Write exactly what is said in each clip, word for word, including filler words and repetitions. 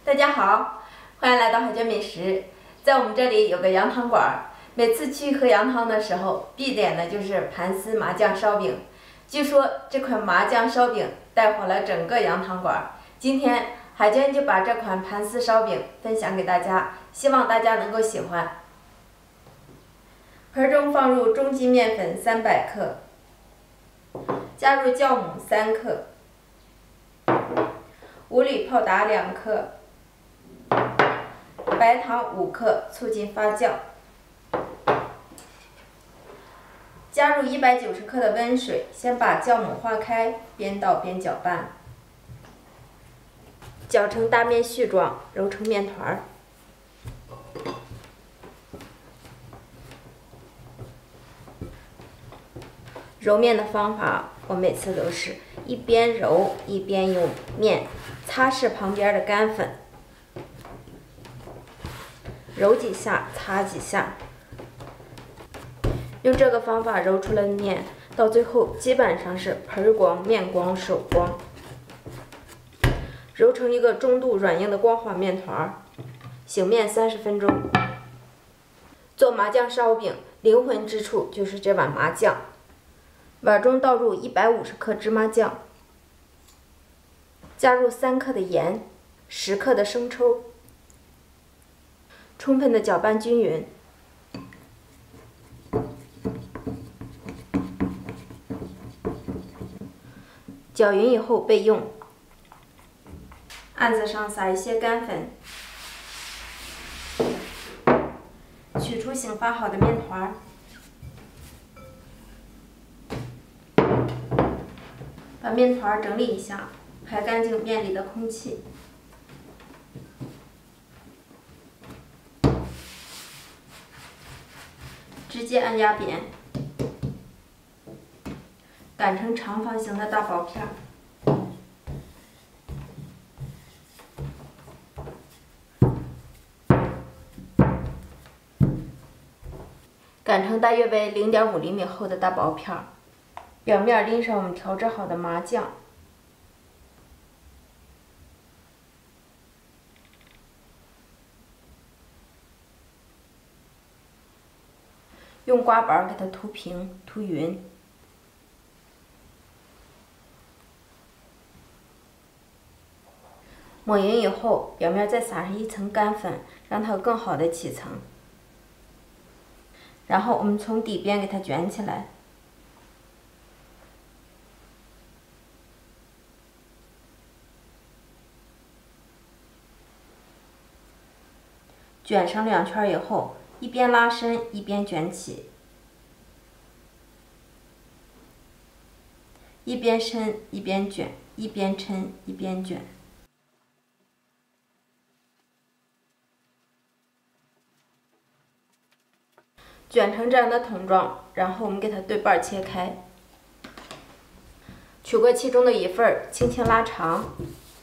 大家好，欢迎来到海椒美食。在我们这里有个羊汤馆儿，每次去喝羊汤的时候，必点的就是盘丝麻酱烧饼。据说这款麻酱烧饼带火了整个羊汤馆儿。今天海椒就把这款盘丝烧饼分享给大家，希望大家能够喜欢。盆中放入中筋面粉三百克，加入酵母三克，五粒泡打两克，白糖五克，促进发酵。加入一百九十克的温水，先把酵母化开，边倒边搅拌，搅成大面絮状，揉成面团儿。揉面的方法，我每次都是一边揉一边用面擦拭旁边的干粉，揉几下，擦几下。用这个方法揉出来的面，到最后基本上是盆光、面光、手光，揉成一个中度软硬的光滑面团儿。醒面三十分钟。做麻酱烧饼，灵魂之处就是这碗麻酱。碗中倒入一百五十克芝麻酱，加入三克的盐，十克的生抽，充分的搅拌均匀。搅匀以后备用。案子上撒一些干粉，取出醒发好的面团儿。把面团整理一下，排干净面里的空气。直接按压扁，擀成长方形的大薄片儿。擀成大约为零点五厘米厚的大薄片儿。表面淋上我们调制好的麻酱，用刮板给它涂平、涂匀。抹匀以后，表面再撒上一层干粉，让它更好的起层。然后我们从底边给它卷起来。卷成两圈以后，一边拉伸一边卷起，一边伸一边卷，一边抻一边卷。卷成这样的筒状，然后我们给它对半切开，取过其中的一份儿，轻轻拉长。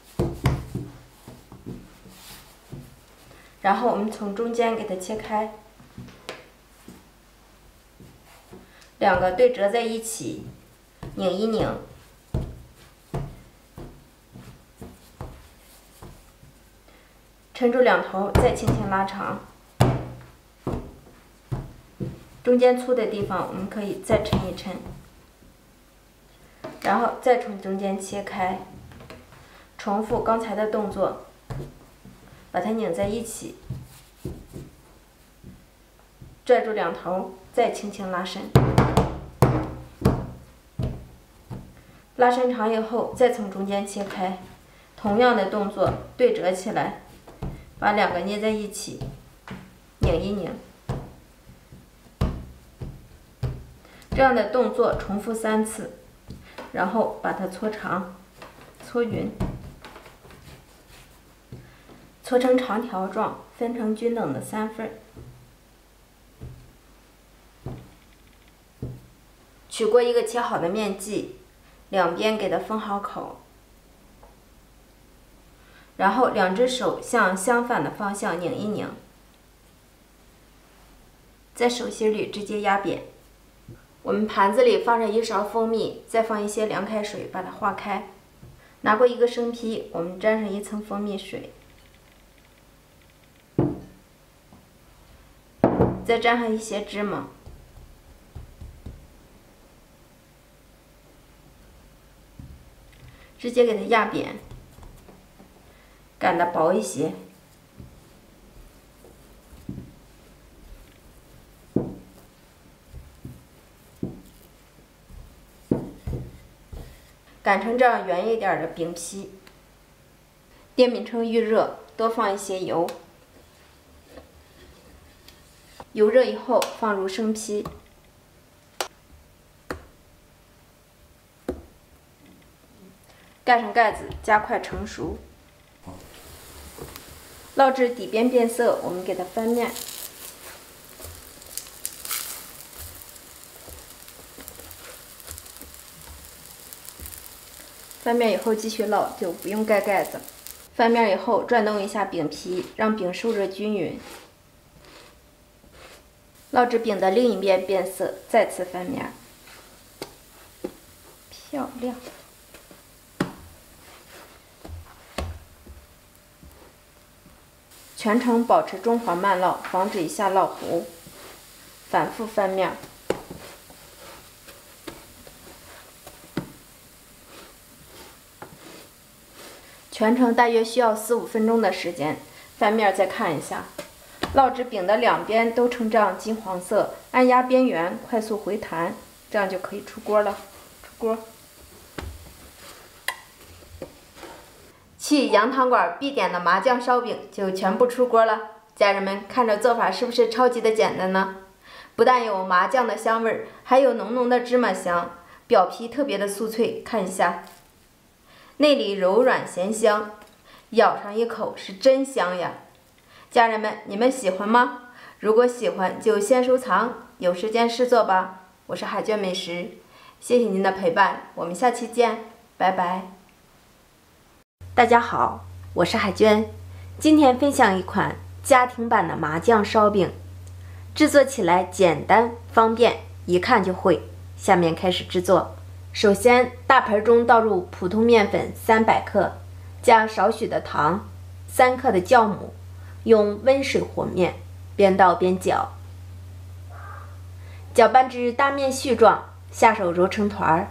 然后我们从中间给它切开，两个对折在一起，拧一拧，抻住两头，再轻轻拉长。中间粗的地方我们可以再抻一抻，然后再从中间切开，重复刚才的动作。把它拧在一起，拽住两头，再轻轻拉伸。拉伸长以后，再从中间切开，同样的动作对折起来，把两个捏在一起，拧一拧。这样的动作重复三次，然后把它搓长、搓匀。搓成长条状，分成均等的三份。取过一个切好的面剂，两边给它封好口，然后两只手向相反的方向拧一拧，在手心里直接压扁。我们盘子里放上一勺蜂蜜，再放一些凉开水把它化开。拿过一个生坯，我们沾上一层蜂蜜水。 再沾上一些芝麻，直接给它压扁，擀的薄一些。擀成这样圆一点的饼皮，电饼铛预热，多放一些油。油热以后，放入生坯，盖上盖子，加快成熟。烙至底边变色，我们给它翻面。翻面以后继续烙，就不用盖盖子。翻面以后转动一下饼皮，让饼受热均匀。烙至饼的另一边变色，再次翻面。漂亮！全程保持中火慢烙，防止一下烙糊。反复翻面。全程大约需要四五分钟的时间，翻面再看一下，烙至饼的两边都呈这样金黄色，按压边缘，快速回弹，这样就可以出锅了。出锅。去羊汤馆必点的麻酱烧饼就全部出锅了。家人们看着做法是不是超级的简单呢？不但有麻酱的香味儿，还有浓浓的芝麻香，表皮特别的酥脆，看一下。内里柔软咸香，咬上一口是真香呀！家人们，你们喜欢吗？如果喜欢就先收藏，有时间试做吧。我是海娟美食，谢谢您的陪伴，我们下期见，拜拜。大家好，我是海娟，今天分享一款家庭版的麻酱烧饼，制作起来简单方便，一看就会。下面开始制作。首先，大盆中倒入普通面粉三百克，加少许的糖，三克的酵母，用温水和面，边倒边搅，搅拌至大面絮状，下手揉成团儿。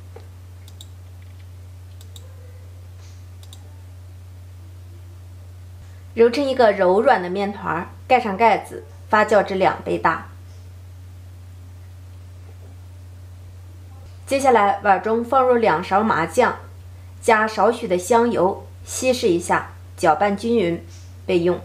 揉成一个柔软的面团，盖上盖子，发酵至两倍大。接下来，碗中放入两勺麻酱，加少许的香油，稀释一下，搅拌均匀，备用。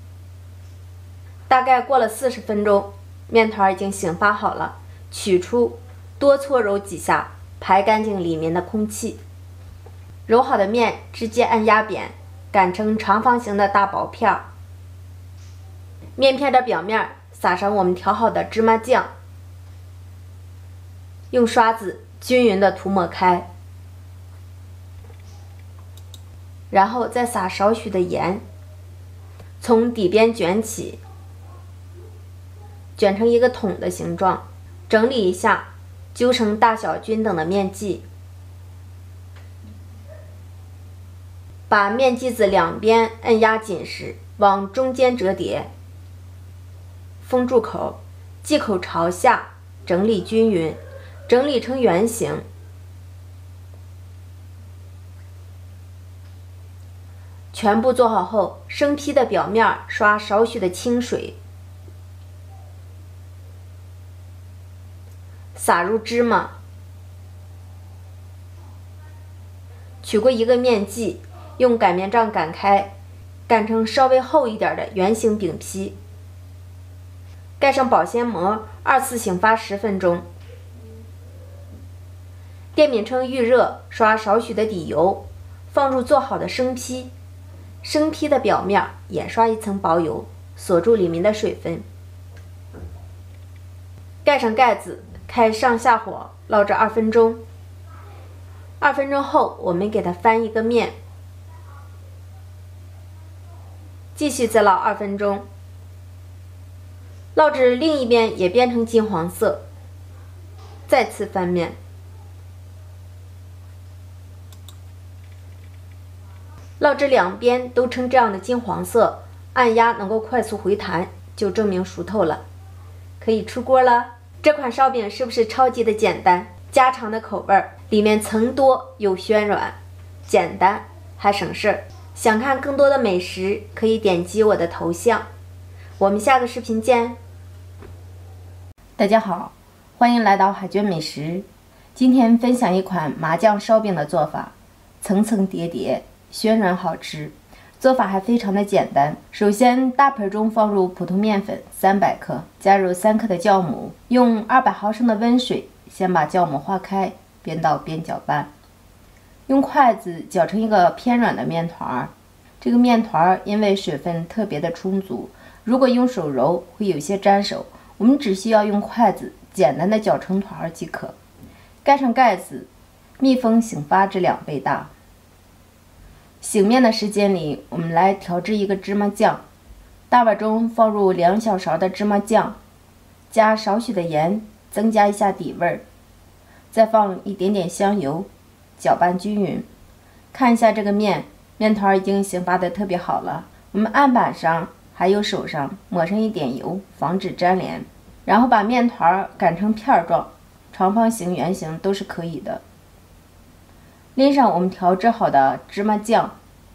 大概过了四十分钟，面团已经醒发好了，取出，多搓揉几下，排干净里面的空气。揉好的面直接按压扁，擀成长方形的大薄片儿。面片的表面撒上我们调好的芝麻酱，用刷子均匀的涂抹开，然后再撒少许的盐，从底边卷起，卷成一个桶的形状，整理一下，揪成大小均等的面剂，把面剂子两边按压紧实，往中间折叠，封住口，剂口朝下，整理均匀，整理成圆形。全部做好后，生坯的表面刷少许的清水，撒入芝麻，取过一个面剂，用擀面杖擀开，擀成稍微厚一点的圆形饼皮，盖上保鲜膜，二次醒发十分钟。电饼铛预热，刷少许的底油，放入做好的生坯，生坯的表面也刷一层薄油，锁住里面的水分。盖上盖子，开上下火烙至二分钟。二分钟后，我们给它翻一个面，继续再烙二分钟，烙至另一边也变成金黄色，再次翻面。烙至两边都呈这样的金黄色，按压能够快速回弹，就证明熟透了。 可以出锅了。这款烧饼是不是超级的简单？家常的口味儿，里面层多又暄软，简单还省事儿。想看更多的美食，可以点击我的头像。我们下个视频见。大家好，欢迎来到海娟美食。今天分享一款麻酱烧饼的做法，层层叠叠，暄软好吃。做法还非常的简单。首先，大盆中放入普通面粉三百克，加入三克的酵母，用二百毫升的温水先把酵母化开，边倒边搅拌。用筷子搅成一个偏软的面团。这个面团因为水分特别的充足，如果用手揉会有些粘手，我们只需要用筷子简单的搅成团即可。盖上盖子，密封醒发至两倍大。醒面的时间里，我们来调制一个芝麻酱。大碗中放入两小勺的芝麻酱，加少许的盐，增加一下底味儿。再放一点点香油，搅拌均匀。看一下这个面，面团已经醒发的特别好了。我们案板上还有手上抹上一点油，防止粘连。然后把面团擀成片状，长方形、圆形都是可以的。淋上我们调制好的芝麻酱，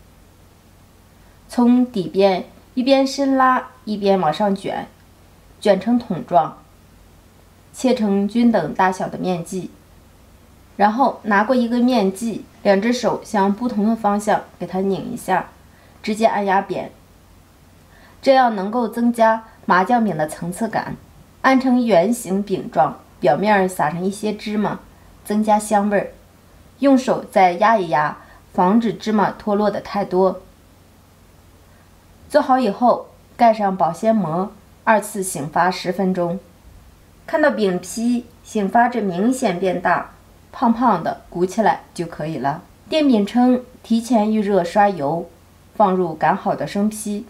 从底边一边深拉一边往上卷，卷成筒状，切成均等大小的面剂。然后拿过一个面剂，两只手向不同的方向给它拧一下，直接按压扁，这样能够增加麻酱饼的层次感。按成圆形饼状，表面撒上一些芝麻，增加香味儿。用手再压一压，防止芝麻脱落的太多。做好以后，盖上保鲜膜，二次醒发十分钟。看到饼皮醒发至明显变大，胖胖的鼓起来就可以了。电饼铛提前预热刷油，放入擀好的生坯，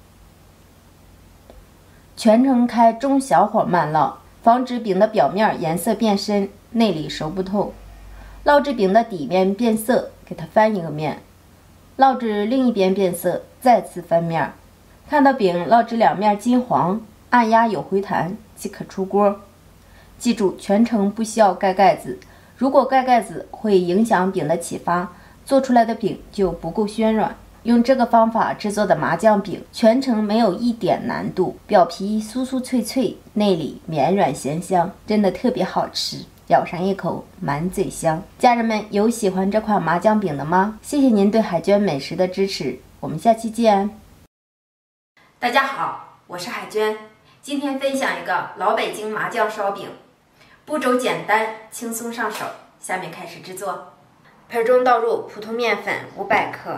全程开中小火慢烙，防止饼的表面颜色变深，内里熟不透。烙至饼的底面变色，给它翻一个面，烙至另一边变色，再次翻面。看到饼烙至两面金黄，按压有回弹即可出锅。记住，全程不需要盖盖子，如果盖盖子会影响饼的起发，做出来的饼就不够暄软。用这个方法制作的麻酱饼，全程没有一点难度，表皮酥酥脆脆，内里绵软咸香，真的特别好吃。咬上一口，满嘴香。家人们有喜欢这款麻酱饼的吗？谢谢您对海娟美食的支持，我们下期见。大家好，我是海娟，今天分享一个老北京麻酱烧饼，步骤简单，轻松上手。下面开始制作。盆中倒入普通面粉五百克，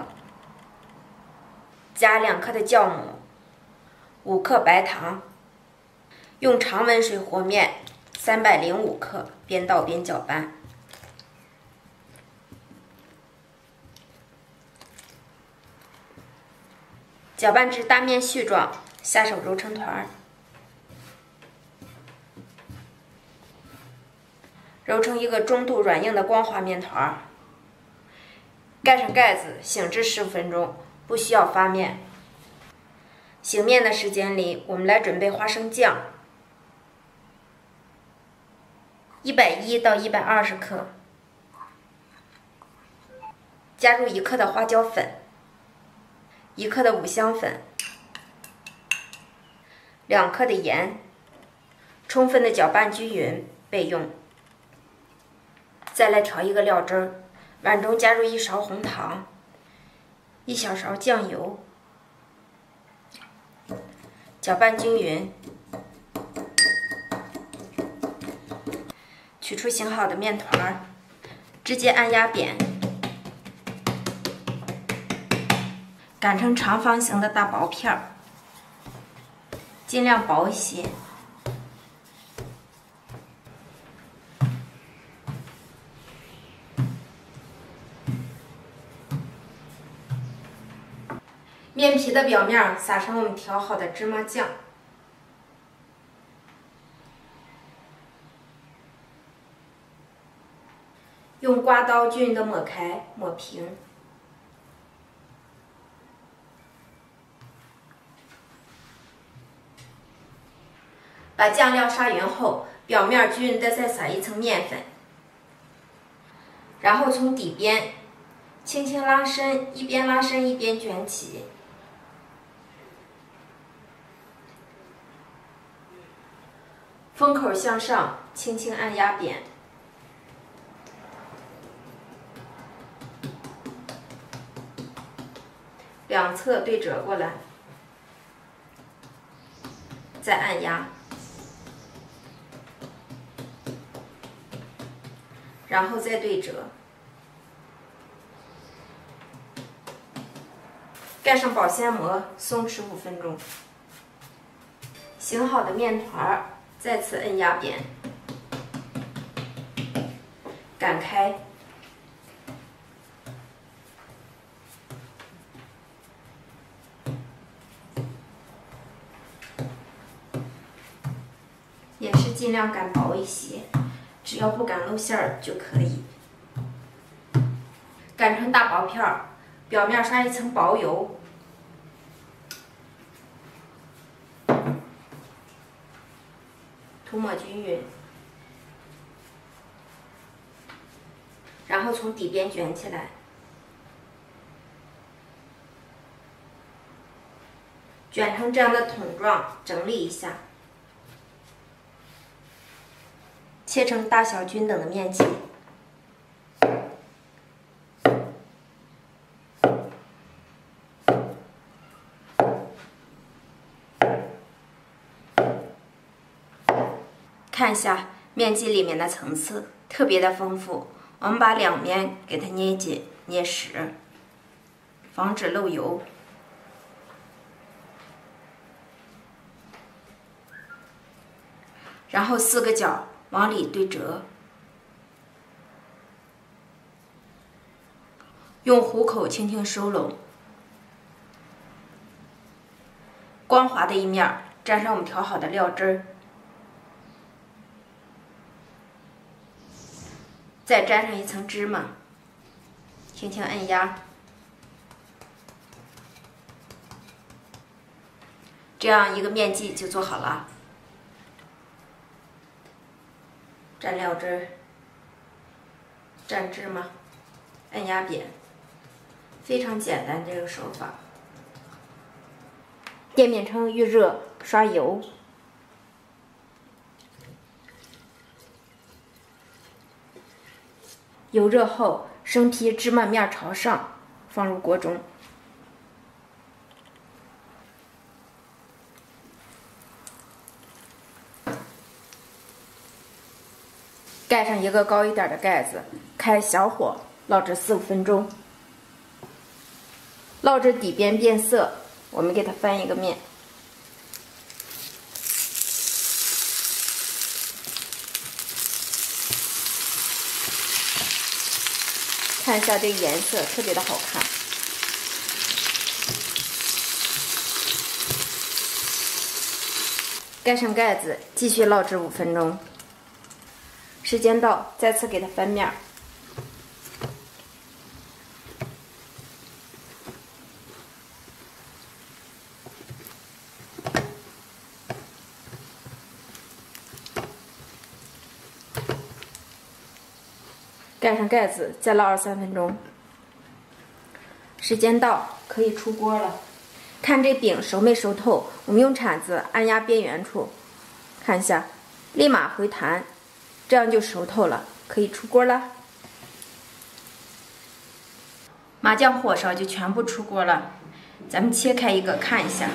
加两克的酵母，五克白糖，用常温水和面三百零五克，边倒边搅拌。搅拌至大面絮状，下手揉成团儿，揉成一个中度软硬的光滑面团儿。盖上盖子，醒至十五分钟，不需要发面。醒面的时间里，我们来准备花生酱。一百一到一百二十克，加入一克的花椒粉，一克的五香粉，两克的盐，充分的搅拌均匀，备用。再来调一个料汁儿，碗中加入一勺红糖，一小勺酱油，搅拌均匀。取出醒好的面团，直接按压扁，擀成长方形的大薄片儿，尽量薄一些。面皮的表面撒上我们调好的芝麻酱。用刮刀均匀的抹开，抹平。 把酱料刷匀后，表面均匀的再撒一层面粉，然后从底边轻轻拉伸，一边拉伸一边卷起，封口向上，轻轻按压扁，两侧对折过来，再按压。 然后再对折，盖上保鲜膜，松弛五分钟。醒好的面团再次按压扁，擀开，也是尽量擀薄一些。 只要不擀露馅儿就可以。擀成大薄片儿，表面刷一层薄油，涂抹均匀，然后从底边卷起来，卷成这样的筒状，整理一下。 切成大小均等的面剂，看一下面剂里面的层次，特别的丰富。我们把两面给它捏紧、捏实，防止漏油。然后四个角 往里对折，用虎口轻轻收拢，光滑的一面沾上我们调好的料汁儿，再沾上一层芝麻，轻轻按压，这样一个面剂就做好了。 蘸料汁儿，蘸芝麻，按压扁，非常简单这个手法。电面铛预热，刷油，油热后，生坯芝麻面朝上，放入锅中。 盖上一个高一点的盖子，开小火烙制四五分钟。烙至底边变色，我们给它翻一个面。看一下这个颜色，特别的好看。盖上盖子，继续烙制五分钟。 时间到，再次给它翻面。盖上盖子，再烙二三分钟。时间到，可以出锅了。看这饼熟没熟透，我们用铲子按压边缘处，看一下，立马回弹。 这样就熟透了，可以出锅了。麻酱火烧就全部出锅了，咱们切开一个看一下，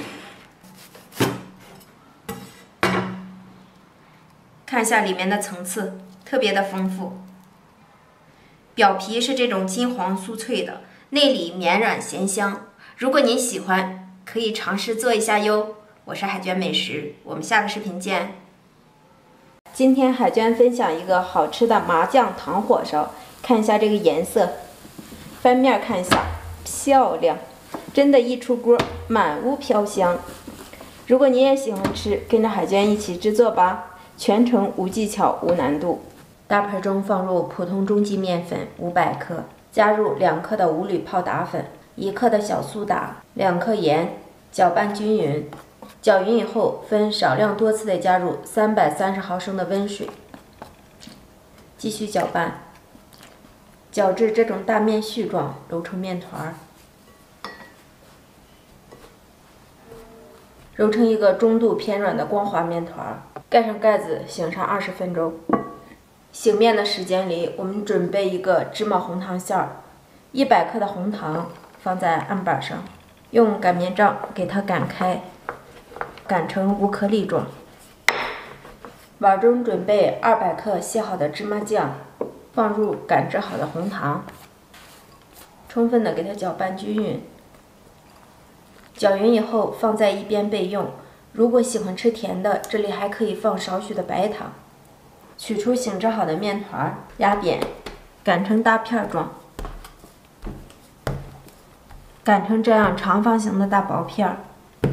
看一下里面的层次，特别的丰富。表皮是这种金黄酥脆的，内里绵软咸香。如果您喜欢，可以尝试做一下哟。我是海娟美食，我们下个视频见。 今天海娟分享一个好吃的麻酱糖火烧，看一下这个颜色，翻面看一下，漂亮，真的，一出锅满屋飘香。如果你也喜欢吃，跟着海娟一起制作吧，全程无技巧无难度。大盆中放入普通中筋面粉五百克，加入两克的五铝泡打粉，一克的小苏打，两克盐，搅拌均匀。 搅匀以后，分少量多次的加入三百三十毫升的温水，继续搅拌，搅至这种大面絮状，揉成面团，揉成一个中度偏软的光滑面团，盖上盖子，醒上二十分钟。醒面的时间里，我们准备一个芝麻红糖馅儿，一百克的红糖放在案板上，用擀面杖给它擀开，擀成无颗粒状。碗中准备二百克卸好的芝麻酱，放入擀制好的红糖，充分的给它搅拌均匀。搅匀以后放在一边备用。如果喜欢吃甜的，这里还可以放少许的白糖。取出醒制好的面团，压扁，擀成大片状，擀成这样长方形的大薄片儿。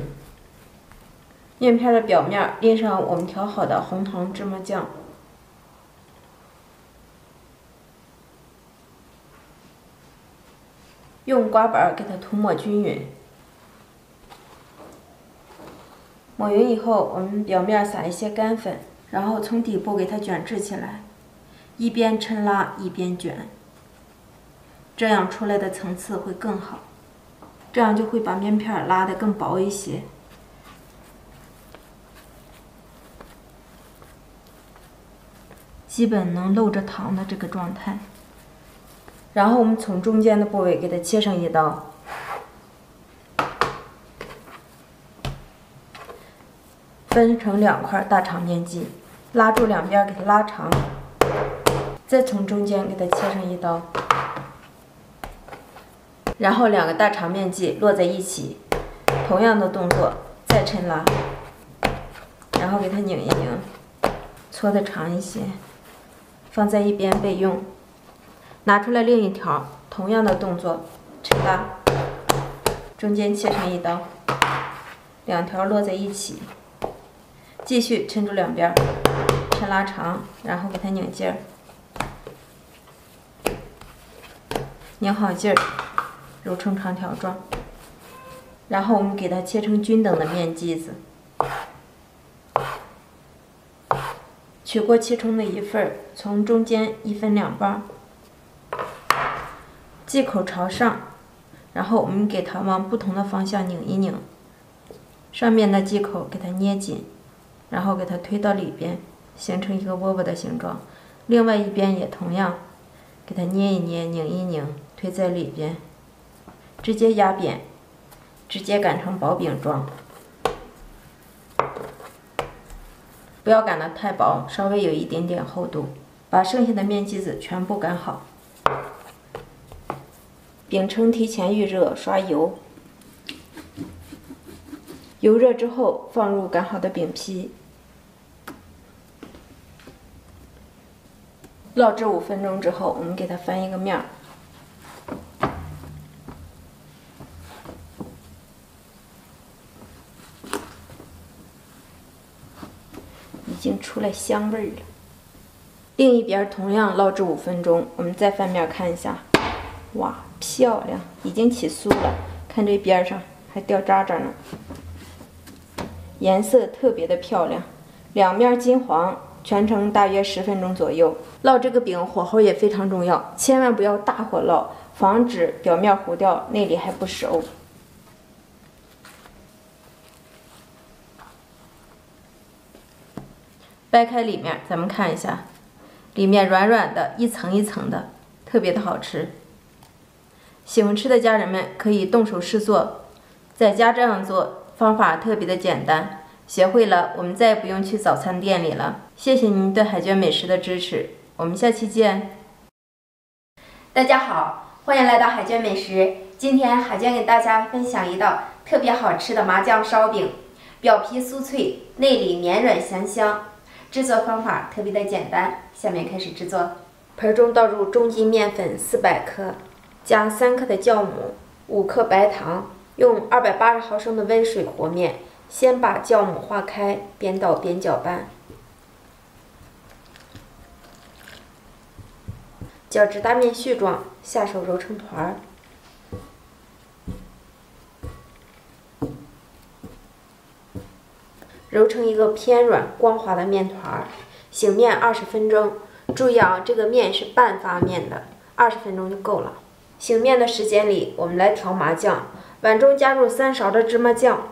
面片的表面淋上我们调好的红糖芝麻酱，用刮板给它涂抹均匀。抹匀以后，我们表面撒一些干粉，然后从底部给它卷制起来，一边抻拉一边卷，这样出来的层次会更好，这样就会把面片拉得更薄一些。基本能露着糖的这个状态。然后我们从中间的部位给它切上一刀，分成两块大长面剂，拉住两边给它拉长，再从中间给它切上一刀，然后两个大长面剂摞在一起，同样的动作再抻拉，然后给它拧一拧，搓得长一些，放在一边备用。拿出来另一条，同样的动作抻拉，中间切成一刀，两条摞在一起，继续抻住两边，抻拉长，然后给它拧劲儿，拧好劲儿，揉成长条状。然后我们给它切成均等的面剂子，取过切成的一份，从中间一分两半，剂口朝上，然后我们给它往不同的方向拧一拧，上面的剂口给它捏紧，然后给它推到里边，形成一个窝窝的形状。另外一边也同样，给它捏一捏，拧一拧，推在里边，直接压扁，直接擀成薄饼状。不要擀得太薄，稍微有一点点厚度。把剩下的面剂子全部擀好。饼铛提前预热，刷油。油热之后，放入擀好的饼皮，烙制五分钟之后，我们给它翻一个面儿。已经出来香味儿了。另一边同样烙制五分钟，我们再翻面看一下，哇，漂亮，已经起酥了。看这边上还掉渣渣呢，颜色特别的漂亮，两面金黄，全程大约十分钟左右。烙这个饼火候也非常重要，千万不要大火烙，防止表面糊掉，内里还不熟。掰开里面，咱们看一下，里面软软的，一层一层的，特别的好吃。喜欢吃的家人们可以动手试做，在家这样做，方法特别的简单。学会了，我们再也不用去早餐店里了。谢谢您对海娟美食的支持，我们下期见。大家好，欢迎来到海娟美食。今天海娟给大家分享一道特别好吃的麻酱烧饼，表皮酥脆，内里绵软香香。制作方法特别的简单，下面开始制作。盆中倒入中筋面粉四百克，加三克的酵母，五克白糖，用二百八十毫升的温水和面。先把酵母化开，边倒边搅拌，搅至大面絮状，下手揉成团儿。 揉成一个偏软光滑的面团，醒面二十分钟。注意啊，这个面是半发面的，二十分钟就够了。醒面的时间里，我们来调麻酱。碗中加入三勺的芝麻酱，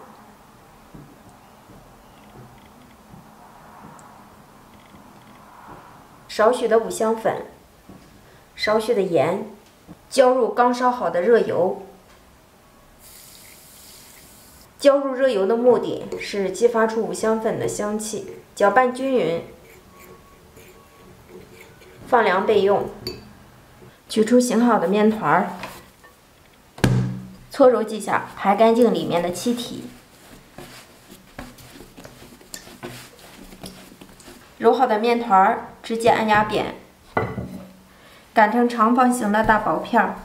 少许的五香粉，少许的盐，浇入刚烧好的热油。浇入热油的目的是激发出五香粉的香气，搅拌均匀，放凉备用。取出醒好的面团，搓揉几下，排干净里面的气体。揉好的面团直接按压扁，擀成长方形的大薄片儿。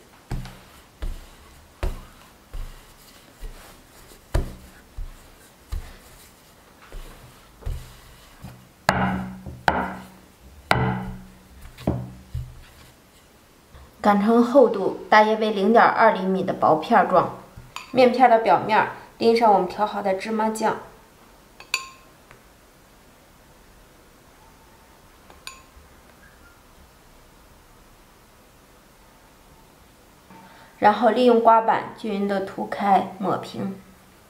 擀成厚度大约为 零点二厘米的薄片状，面片的表面淋上我们调好的芝麻酱，然后利用刮板均匀的涂开抹平。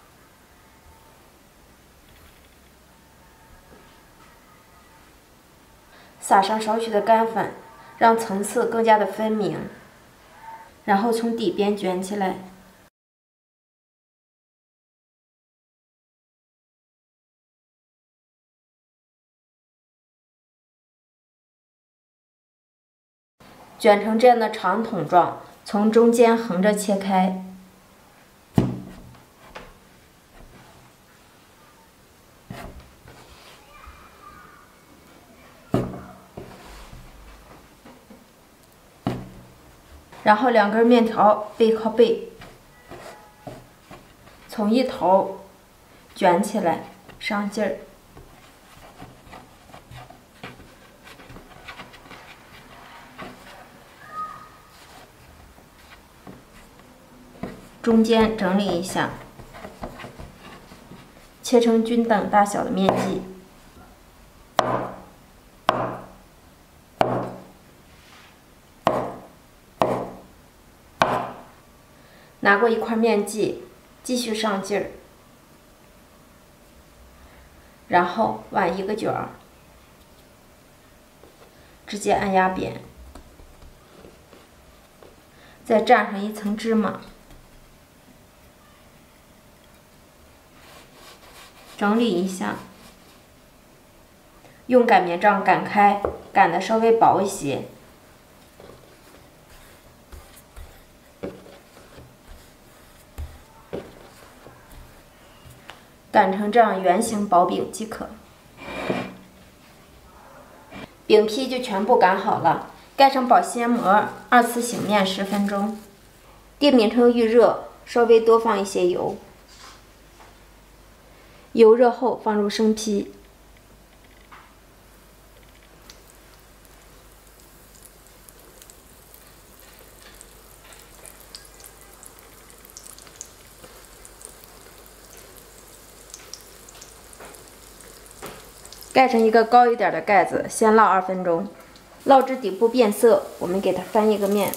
撒上少许的干粉，让层次更加的分明，然后从底边卷起来，卷成这样的长筒状，从中间横着切开。然后两根面条背靠背，从一头卷起来，上劲儿，中间整理一下，切成均等大小的面剂。拿过一块面剂，继续上劲儿，然后挽一个卷儿，直接按压扁，再蘸上一层芝麻，整理一下，用擀面杖擀开，擀的稍微薄一些。擀成这样圆形薄饼即可。饼坯就全部擀好了，盖上保鲜膜，二次醒面十分钟。电饼铛预热，稍微多放一些油。油热后放入生坯，盖上一个高一点的盖子，先烙二分钟。烙至底部变色，我们给它翻一个面。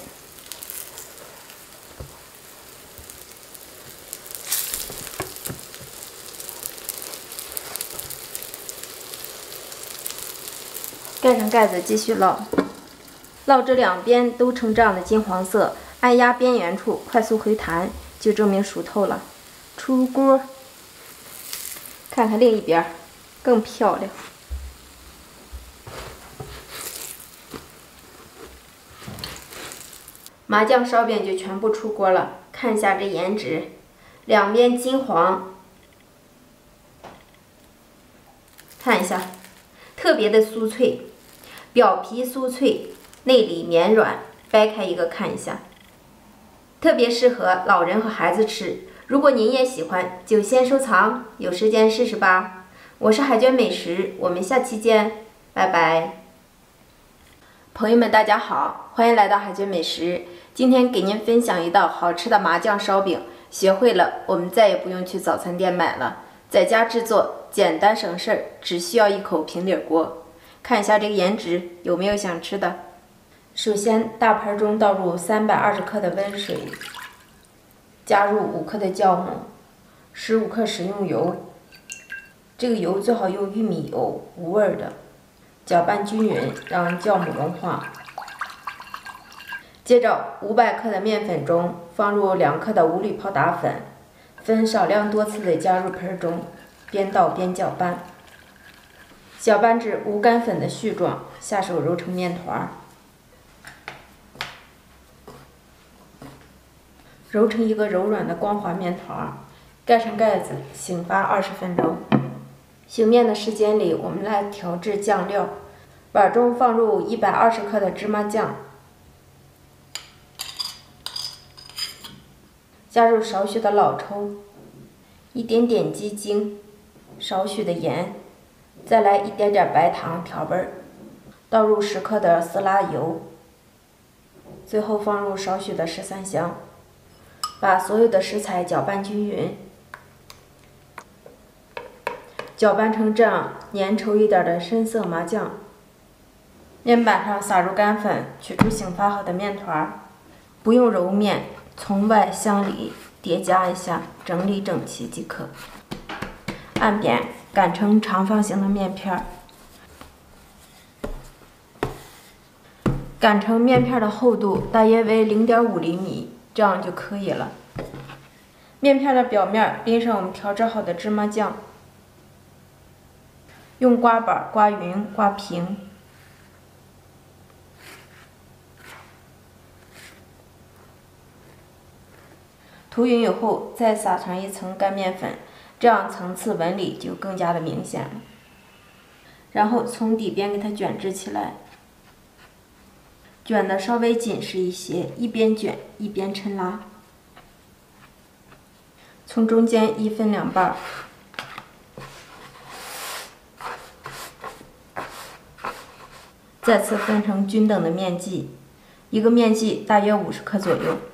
盖上盖子继续烙，烙至两边都呈这样的金黄色，按压边缘处快速回弹，就证明熟透了。出锅，看看另一边，更漂亮。麻酱烧饼就全部出锅了，看一下这颜值，两边金黄，看一下，特别的酥脆，表皮酥脆，内里绵软，掰开一个看一下，特别适合老人和孩子吃。如果您也喜欢，就先收藏，有时间试试吧。我是海娟美食，我们下期见，拜拜。朋友们，大家好，欢迎来到海娟美食。今天给您分享一道好吃的麻酱烧饼，学会了，我们再也不用去早餐店买了，在家制作简单省事儿，只需要一口平底锅。看一下这个颜值，有没有想吃的？首先，大盆中倒入三百二十克的温水，加入五克的酵母，十五克食用油。这个油最好用玉米油，无味的。搅拌均匀，让酵母融化。接着，五百克的面粉中放入两克的无铝泡打粉，分少量多次的加入盆中，边倒边搅拌。搅拌至无干粉的絮状，下手揉成面团，揉成一个柔软的光滑面团，盖上盖子，醒发二十分钟。醒面的时间里，我们来调制酱料。碗中放入一百二十克的芝麻酱，加入少许的老抽，一点点鸡精，少许的盐，再来一点点白糖调味儿。倒入十克的色拉油，最后放入少许的十三香，把所有的食材搅拌均匀。搅拌成这样粘稠一点的深色麻酱，面板上撒入干粉，取出醒发好的面团，不用揉面，从外向里叠加一下，整理整齐即可。按扁擀成长方形的面片，擀成面片的厚度大约为 零点五厘米，这样就可以了。面片的表面淋上我们调制好的芝麻酱。用刮板刮匀、刮平，涂匀以后，再撒上一层干面粉，这样层次纹理就更加的明显了。然后从底边给它卷制起来，卷的稍微紧实一些，一边卷一边抻拉，从中间一分两半。再次分成均等的面剂，一个面剂大约五十克左右。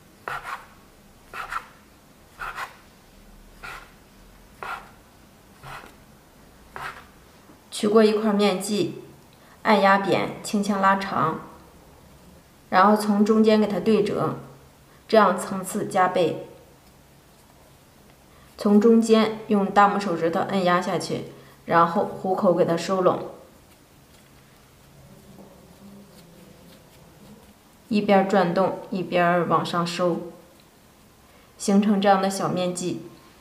取过一块面剂，按压扁，轻轻拉长，然后从中间给它对折，这样层次加倍。从中间用大拇手指头按压下去，然后虎口给它收拢。一边转动一边往上收，形成这样的小面剂。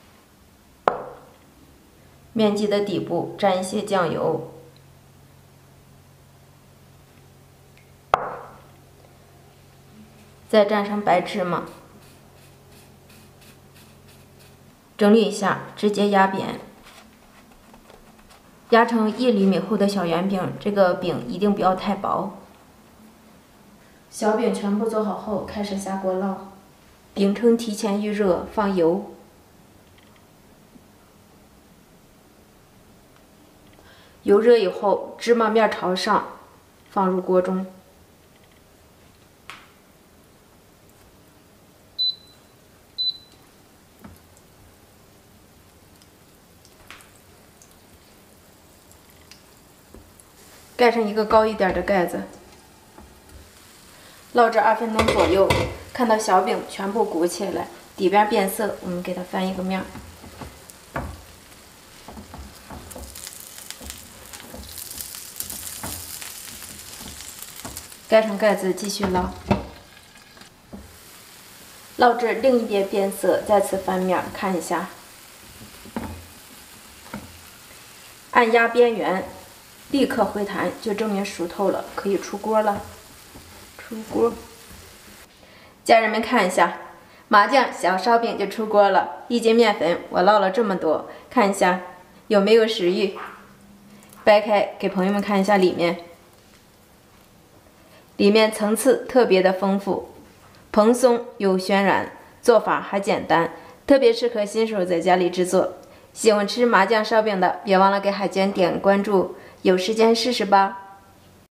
面剂的底部沾一些酱油，再蘸上白芝麻，整理一下，直接压扁，压成一厘米厚的小圆饼。这个饼一定不要太薄。小饼全部做好后，开始下锅烙。饼铛提前预热，放油。油热以后，芝麻面朝上，放入锅中。盖上一个高一点的盖子。烙制二分钟左右，看到小饼全部鼓起来，底边变色，我们给它翻一个面。盖上盖子继续烙。烙至另一边变色，再次翻面看一下，按压边缘，立刻回弹，就证明熟透了，可以出锅了。出锅，家人们看一下，麻酱小烧饼就出锅了。一斤面粉我烙了这么多，看一下有没有食欲。掰开给朋友们看一下里面，里面层次特别的丰富，蓬松又渲染，做法还简单，特别适合新手在家里制作。喜欢吃麻酱烧饼的，别忘了给海娟点关注，有时间试试吧。